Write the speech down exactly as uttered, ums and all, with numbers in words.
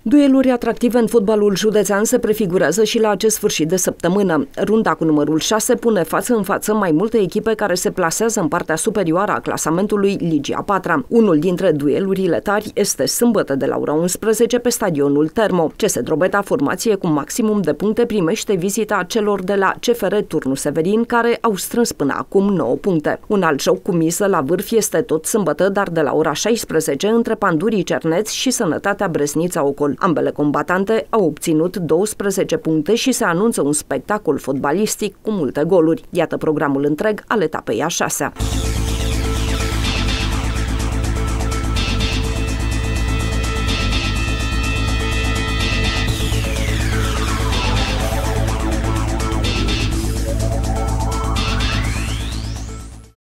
Dueluri atractive în fotbalul județean se prefigurează și la acest sfârșit de săptămână. Runda cu numărul șase pune față în față mai multe echipe care se plasează în partea superioară a clasamentului Ligii a patra. Unul dintre duelurile tari este sâmbătă de la ora unsprezece pe stadionul Termo. C S Drobeta, formație cu maximum de puncte, primește vizita celor de la C F R Turnu Severin, care au strâns până acum nouă puncte. Un alt joc cu miză la vârf este tot sâmbătă, dar de la ora șaisprezece, între Pandurii Cerneți și Sănătatea Bresnița Ocol. Ambele combatante au obținut douăsprezece puncte și se anunță un spectacol fotbalistic cu multe goluri. Iată programul întreg al etapei a șasea.